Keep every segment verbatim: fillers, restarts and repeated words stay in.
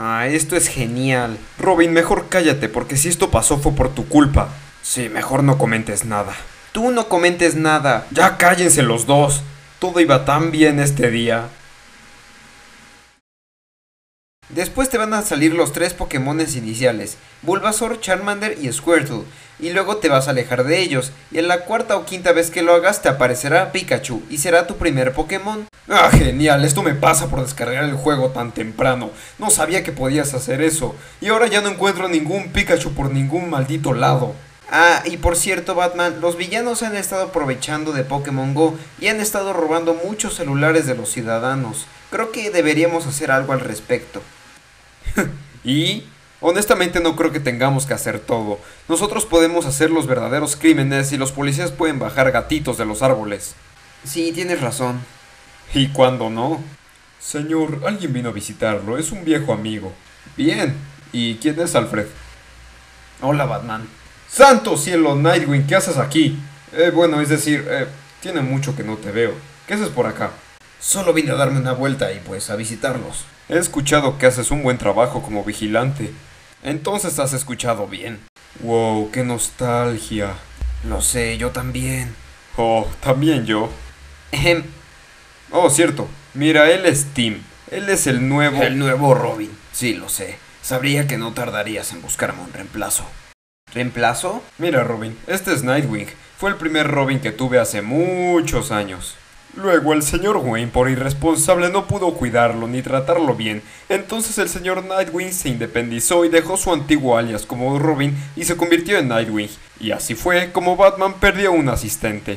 Ah, esto es genial. Robin, mejor cállate, porque si esto pasó fue por tu culpa. Sí, mejor no comentes nada. Tú no comentes nada. Ya cállense los dos. Todo iba tan bien este día. Después te van a salir los tres Pokémones iniciales, Bulbasaur, Charmander y Squirtle, y luego te vas a alejar de ellos, y en la cuarta o quinta vez que lo hagas te aparecerá Pikachu, y será tu primer Pokémon. Ah, genial, esto me pasa por descargar el juego tan temprano, no sabía que podías hacer eso, y ahora ya no encuentro ningún Pikachu por ningún maldito lado. Ah, y por cierto, Batman, los villanos se han estado aprovechando de Pokémon Go y han estado robando muchos celulares de los ciudadanos. Creo que deberíamos hacer algo al respecto. Y honestamente no creo que tengamos que hacer todo. Nosotros podemos hacer los verdaderos crímenes y los policías pueden bajar gatitos de los árboles. Sí, tienes razón. ¿Y cuándo no? Señor, alguien vino a visitarlo, es un viejo amigo. Bien, ¿y quién es Alfred? Hola, Batman. ¡Santo cielo, Nightwing! ¿Qué haces aquí? Eh, bueno, es decir, eh, tiene mucho que no te veo. ¿Qué haces por acá? Solo vine a darme una vuelta y pues a visitarlos. He escuchado que haces un buen trabajo como vigilante. Entonces has escuchado bien. Wow, qué nostalgia. Lo sé, yo también. Oh, también yo. Ejem. Oh, cierto. Mira, él es Tim. Él es el nuevo... El nuevo Robin. Sí, lo sé. Sabría que no tardarías en buscarme un reemplazo. ¿Reemplazo? Mira, Robin, este es Nightwing. Fue el primer Robin que tuve hace muchos años. Luego el señor Wayne, por irresponsable, no pudo cuidarlo ni tratarlo bien. Entonces el señor Nightwing se independizó y dejó su antiguo alias como Robin y se convirtió en Nightwing. Y así fue como Batman perdió un asistente.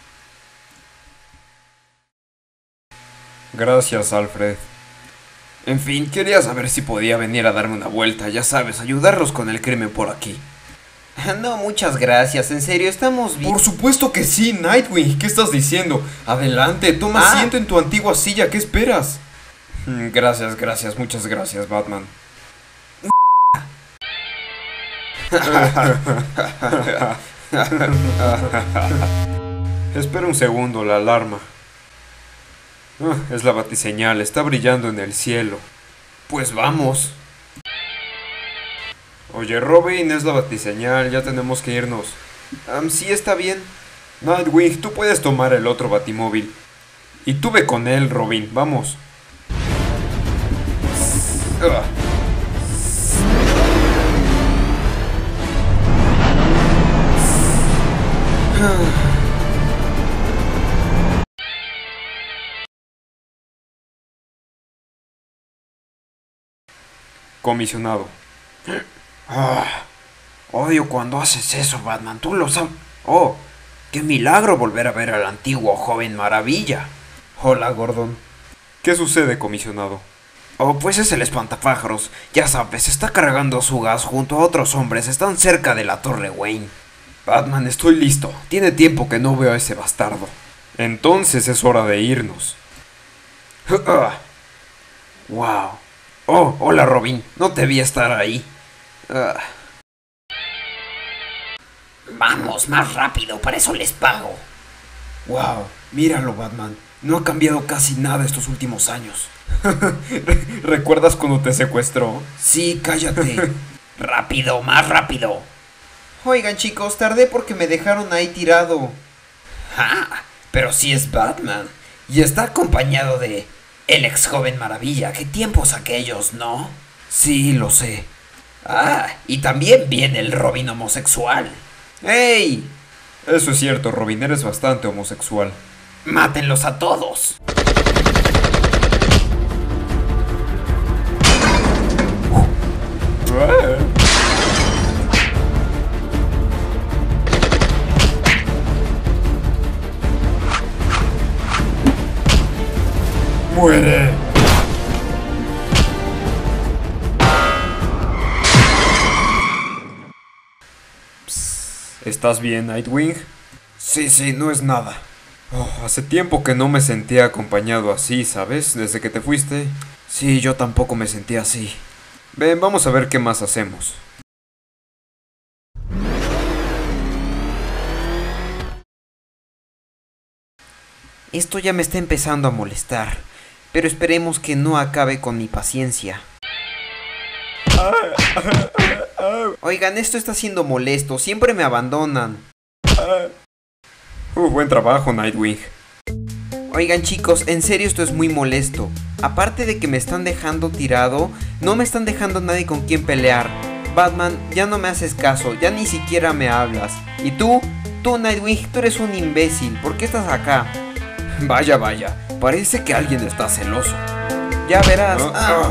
Gracias, Alfred. En fin, quería saber si podía venir a darme una vuelta, ya sabes, ayudarlos con el crimen por aquí. No, muchas gracias, en serio, estamos bien. Por supuesto que sí, Nightwing, ¿qué estás diciendo? Adelante, toma ah. asiento en tu antigua silla, ¿qué esperas? Gracias, gracias, muchas gracias, Batman. Espera un segundo, la alarma. Es la batiseñal, está brillando en el cielo. Pues vamos. Oye, Robin, es la batiseñal, ya tenemos que irnos. Um, sí, está bien. Nightwing, tú puedes tomar el otro batimóvil. Y tú ve con él, Robin, vamos. Uh. Comisionado. Ah, odio cuando haces eso, Batman. Tú lo sabes. Oh, qué milagro volver a ver al antiguo joven maravilla. Hola, Gordon. ¿Qué sucede, comisionado? Oh, pues es el espantapájaros. Ya sabes, está cargando su gas junto a otros hombres. Están cerca de la Torre Wayne. Batman, estoy listo. Tiene tiempo que no veo a ese bastardo. Entonces es hora de irnos. Wow. Oh, hola, Robin. No te vi estar ahí. Uh. Vamos, más rápido, para eso les pago. Wow, míralo, Batman. No ha cambiado casi nada estos últimos años. ¿Recuerdas cuando te secuestró? Sí, cállate. Rápido, más rápido. Oigan, chicos, tardé porque me dejaron ahí tirado. Ah, pero sí es Batman. Y está acompañado de el ex joven maravilla. ¿Qué tiempos aquellos, no? Sí, lo sé. Ah, y también viene el Robin homosexual. ¡Ey! Eso es cierto, Robin, eres bastante homosexual. ¡Mátenlos a todos! ¡Muere! ¿Estás bien, Nightwing? Sí, sí, no es nada. Oh, hace tiempo que no me sentía acompañado así, ¿sabes? Desde que te fuiste. Sí, yo tampoco me sentía así. Ven, vamos a ver qué más hacemos. Esto ya me está empezando a molestar, pero esperemos que no acabe con mi paciencia. Oigan, esto está siendo molesto, siempre me abandonan. Uh, buen trabajo, Nightwing. Oigan chicos, en serio esto es muy molesto. Aparte de que me están dejando tirado, no me están dejando nadie con quien pelear. Batman, ya no me haces caso, ya ni siquiera me hablas. Y tú, tú Nightwing, tú eres un imbécil, ¿por qué estás acá? Vaya, vaya, parece que alguien está celoso. Ya verás.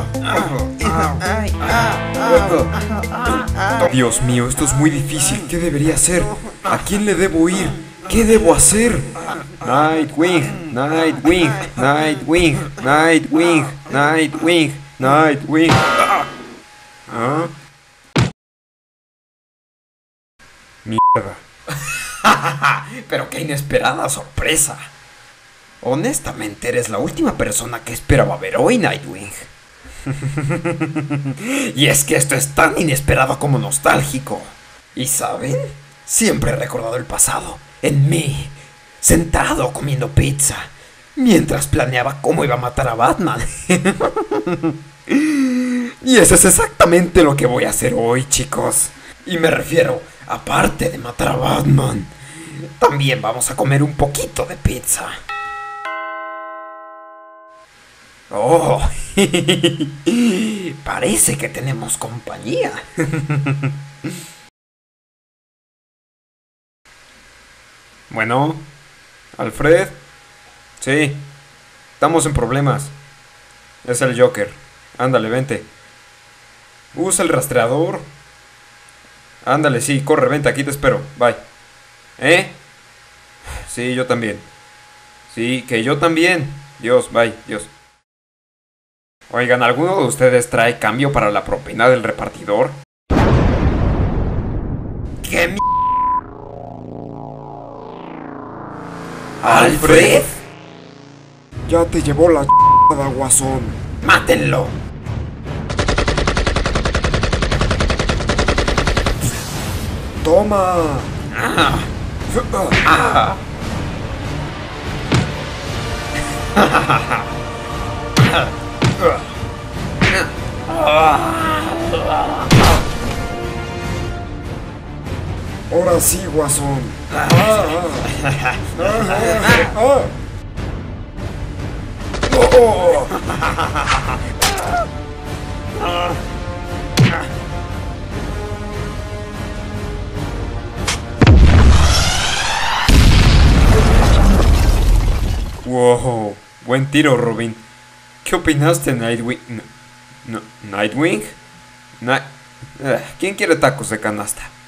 Dios mío, esto es muy difícil. ¿Qué debería hacer? ¿A quién le debo ir? ¿Qué debo hacer? Nightwing, Nightwing, Nightwing, Nightwing, Nightwing, Nightwing. ¿Ah? Mierda. Pero qué inesperada sorpresa. Honestamente, eres la última persona que esperaba ver hoy, Nightwing. Y es que esto es tan inesperado como nostálgico. ¿Y saben? Siempre he recordado el pasado, en mí, sentado comiendo pizza, mientras planeaba cómo iba a matar a Batman. Y eso es exactamente lo que voy a hacer hoy, chicos. Y me refiero, aparte de matar a Batman, también vamos a comer un poquito de pizza. Oh, parece que tenemos compañía. Bueno, Alfred. Sí, estamos en problemas. Es el Joker. Ándale, vente. Usa el rastreador. Ándale, sí, corre, vente, aquí te espero. Bye. ¿Eh? Sí, yo también. Sí, que yo también. Dios, bye, Dios. Oigan, ¿alguno de ustedes trae cambio para la propina del repartidor? ¿Qué m... ¿Alfred? Ya te llevó la ch***da, guasón. ¡Mátenlo! ¡Toma! Ah. Ah. Ahora sí, guasón. Ah, ah. Ah. Oh. Wow, buen tiro, Robin. ¿Qué opinaste, Nightwing? No, no, ¿Nightwing? Night... ¿Quién quiere tacos de canasta?